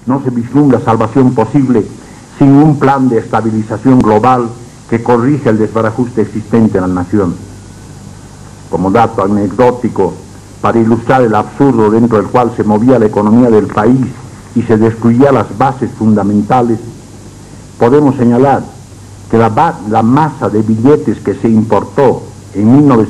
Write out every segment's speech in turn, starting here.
No se vislumbra salvación posible sin un plan de estabilización global que corrija el desbarajuste existente en la nación. Como dato anecdótico, para ilustrar el absurdo dentro del cual se movía la economía del país y se destruía las bases fundamentales, podemos señalar que la masa de billetes que se importó en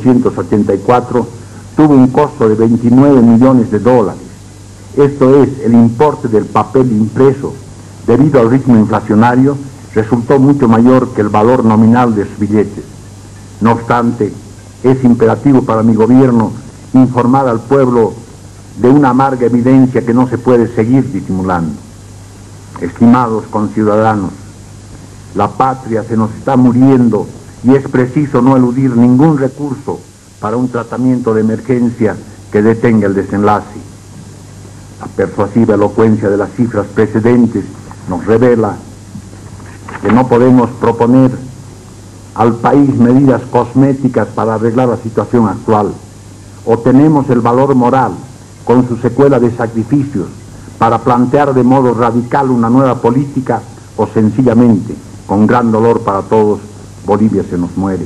1984 tuvo un costo de 29 millones de dólares. Esto es, el importe del papel impreso, debido al ritmo inflacionario, resultó mucho mayor que el valor nominal de sus billetes. No obstante, es imperativo para mi gobierno informar al pueblo de una amarga evidencia que no se puede seguir disimulando. Estimados conciudadanos, la patria se nos está muriendo y es preciso no eludir ningún recurso para un tratamiento de emergencia que detenga el desenlace. La persuasiva elocuencia de las cifras precedentes nos revela que no podemos proponer al país medidas cosméticas para arreglar la situación actual. O tenemos el valor moral, con su secuela de sacrificios, para plantear de modo radical una nueva política, o sencillamente, con gran dolor para todos, Bolivia se nos muere.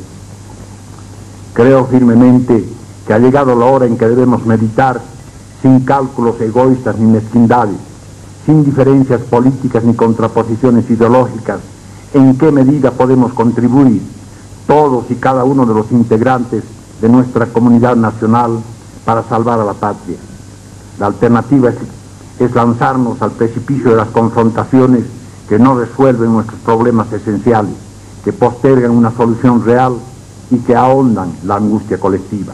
Creo firmemente que ha llegado la hora en que debemos meditar, sin cálculos egoístas ni mezquindades, sin diferencias políticas ni contraposiciones ideológicas, en qué medida podemos contribuir todos y cada uno de los integrantes de nuestra comunidad nacional para salvar a la patria. La alternativa es lanzarnos al precipicio de las confrontaciones que no resuelven nuestros problemas esenciales, que postergan una solución real y que ahondan la angustia colectiva.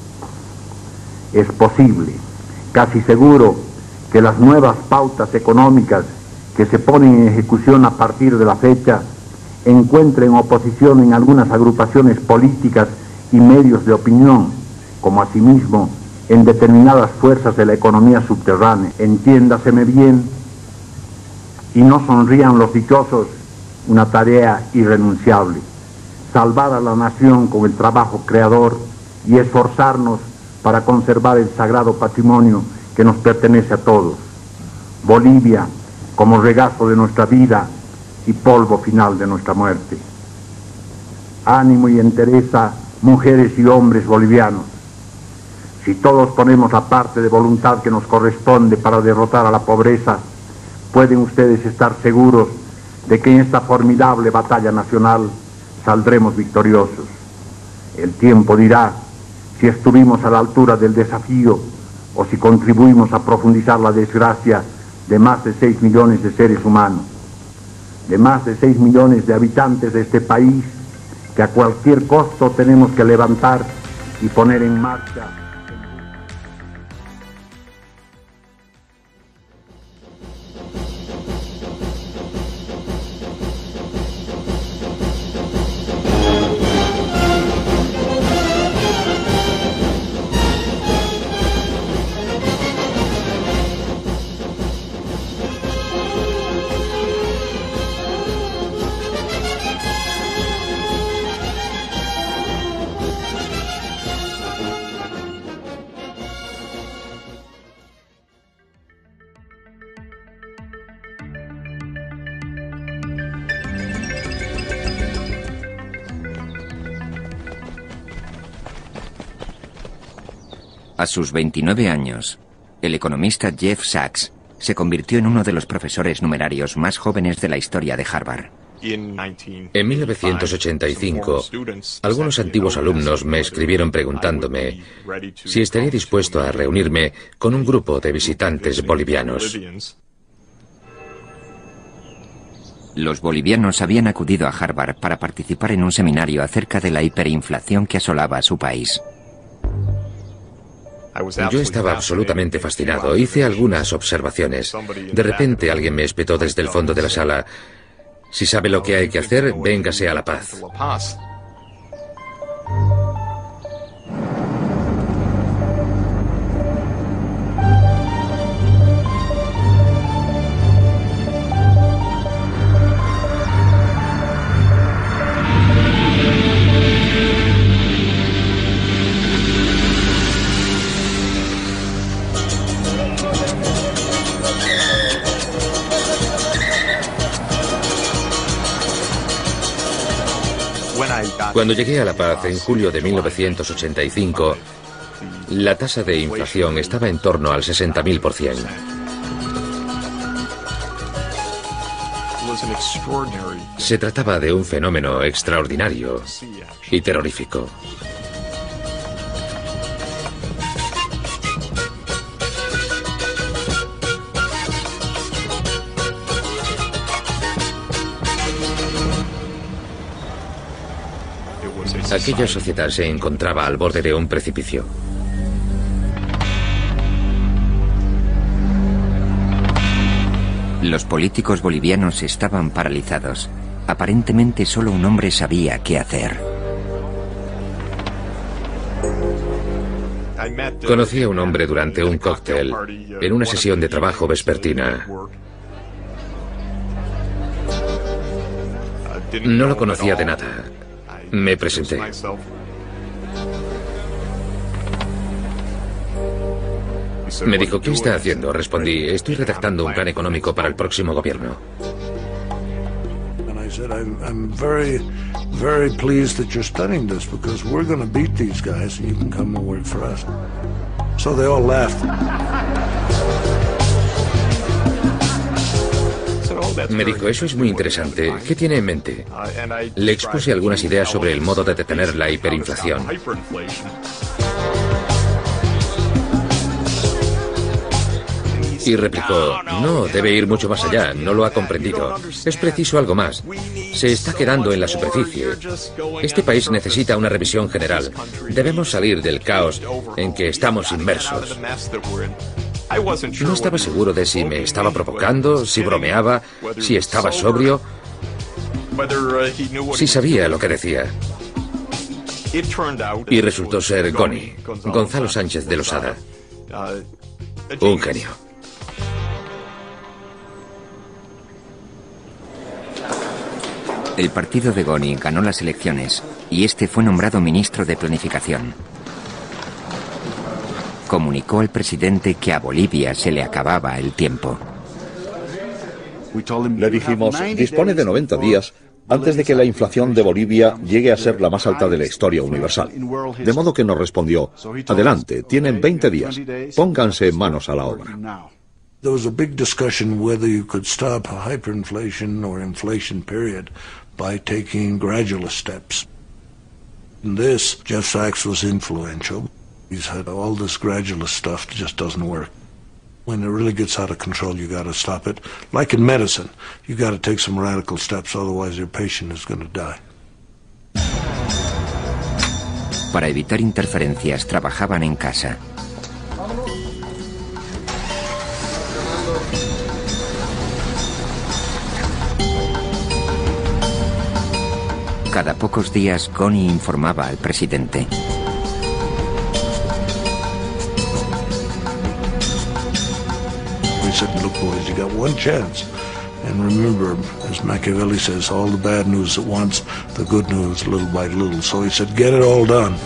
Es posible, casi seguro, que las nuevas pautas económicas que se ponen en ejecución a partir de la fecha encuentren oposición en algunas agrupaciones políticas y medios de opinión, como asimismo en determinadas fuerzas de la economía subterránea. Entiéndaseme bien, y no sonrían los dichosos, una tarea irrenunciable: salvar a la nación con el trabajo creador y esforzarnos para conservar el sagrado patrimonio que nos pertenece a todos. Bolivia como regazo de nuestra vida y polvo final de nuestra muerte. Ánimo y entereza, mujeres y hombres bolivianos. Si todos ponemos la parte de voluntad que nos corresponde para derrotar a la pobreza, pueden ustedes estar seguros de que en esta formidable batalla nacional saldremos victoriosos. El tiempo dirá si estuvimos a la altura del desafío o si contribuimos a profundizar la desgracia de más de 6 millones de seres humanos, de más de 6 millones de habitantes de este país que a cualquier costo tenemos que levantar y poner en marcha. A sus 29 años, el economista Jeff Sachs se convirtió en uno de los profesores numerarios más jóvenes de la historia de Harvard. En 1985, algunos antiguos alumnos me escribieron preguntándome si estaría dispuesto a reunirme con un grupo de visitantes bolivianos. Los bolivianos habían acudido a Harvard para participar en un seminario acerca de la hiperinflación que asolaba a su país. Yo estaba absolutamente fascinado. Hice algunas observaciones. De repente alguien me espetó desde el fondo de la sala: si sabe lo que hay que hacer, véngase a La Paz. Cuando llegué a La Paz en julio de 1985, la tasa de inflación estaba en torno al 60.000%. Se trataba de un fenómeno extraordinario y terrorífico. Aquella sociedad se encontraba al borde de un precipicio. Los políticos bolivianos estaban paralizados. Aparentemente solo un hombre sabía qué hacer. Conocí a un hombre durante un cóctel en una sesión de trabajo vespertina. No lo conocía de nada. Me presenté. Me dijo, ¿qué está haciendo? Respondí, estoy redactando un plan económico para el próximo gobierno. I'm very pleased that you're studying this because we're going to beat these guys and you can come and work for us. So they all laughed. Me dijo, eso es muy interesante. ¿Qué tiene en mente? Le expuse algunas ideas sobre el modo de detener la hiperinflación. Y replicó, no, debe ir mucho más allá, no lo ha comprendido. Es preciso algo más. Se está quedando en la superficie. Este país necesita una revisión general. Debemos salir del caos en que estamos inmersos. No estaba seguro de si me estaba provocando, si bromeaba, si estaba sobrio, si sabía lo que decía. Y resultó ser Goni, Gonzalo Sánchez de Losada. Un genio. El partido de Goni ganó las elecciones y este fue nombrado ministro de Planificación. Comunicó al presidente que a Bolivia se le acababa el tiempo. Le dijimos, dispone de 90 días antes de que la inflación de Bolivia llegue a ser la más alta de la historia universal. De modo que nos respondió, adelante, tienen 20 días, pónganse manos a la obra. There was a big discussion whether you could stop a hyperinflation or inflation period by taking gradual steps. In this, Jeff Sachs was influential. He's had all this gradual stuff that just doesn't work. When it really gets out of control, you got to stop it. Like in medicine, you got to take some radical steps, otherwise your patient is going to die. Para evitar interferencias, trabajaban en casa. Cada pocos días, Goni informaba al presidente. We said, look boys, you got one chance. And remember, as Machiavelli says, all the bad news at once, the good news little by little. So he said, get it all done.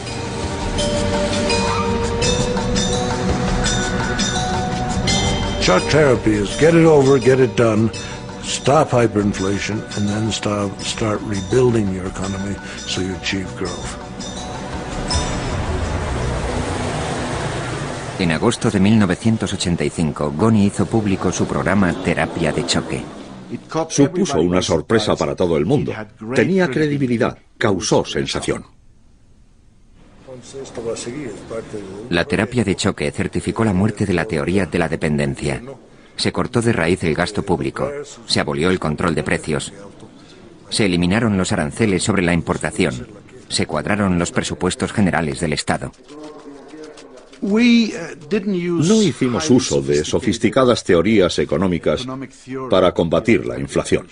Shock therapy is get it over, get it done. Stop hyperinflation and then start rebuilding your economy so you achieve growth. En agosto de 1985, Goni hizo público su programa Terapia de Choque. Supuso una sorpresa para todo el mundo. Tenía credibilidad, causó sensación. La terapia de choque certificó la muerte de la teoría de la dependencia. Se cortó de raíz el gasto público, se abolió el control de precios, se eliminaron los aranceles sobre la importación, se cuadraron los presupuestos generales del Estado. No hicimos uso de sofisticadas teorías económicas para combatir la inflación.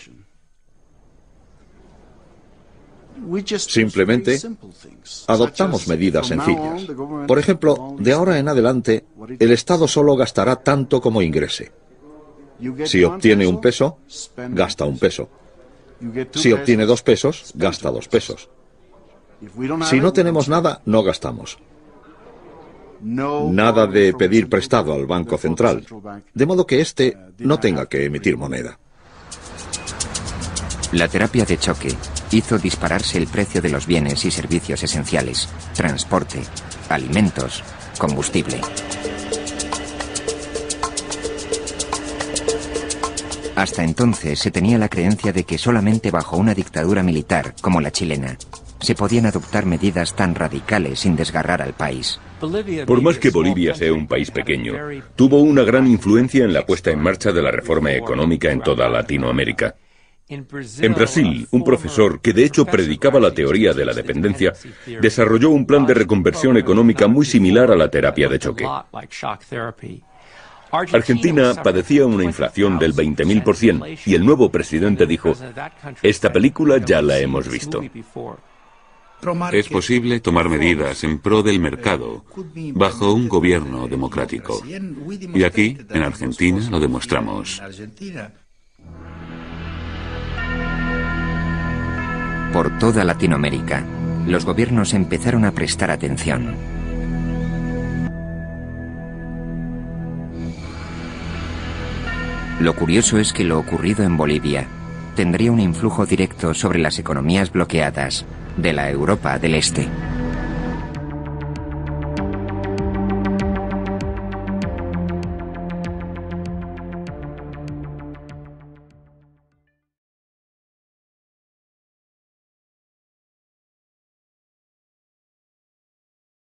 Simplemente adoptamos medidas sencillas. Por ejemplo, de ahora en adelante, el Estado solo gastará tanto como ingrese. Si obtiene un peso, gasta un peso. Si obtiene 2 pesos, gasta 2 pesos. Si no tenemos nada, no gastamos. Nada de pedir prestado al Banco Central, de modo que éste no tenga que emitir moneda. La terapia de choque hizo dispararse el precio de los bienes y servicios esenciales, transporte, alimentos, combustible. Hasta entonces se tenía la creencia de que solamente bajo una dictadura militar como la chilena se podían adoptar medidas tan radicales sin desgarrar al país. Por más que Bolivia sea un país pequeño, tuvo una gran influencia en la puesta en marcha de la reforma económica en toda Latinoamérica. En Brasil, un profesor que de hecho predicaba la teoría de la dependencia, desarrolló un plan de reconversión económica muy similar a la terapia de choque. Argentina padecía una inflación del 20.000% y el nuevo presidente dijo: esta película ya la hemos visto. Es posible tomar medidas en pro del mercado bajo un gobierno democrático. Y aquí, en Argentina, lo demostramos. Por toda Latinoamérica, los gobiernos empezaron a prestar atención. Lo curioso es que lo ocurrido en Bolivia tendría un influjo directo sobre las economías bloqueadas de la Europa del Este.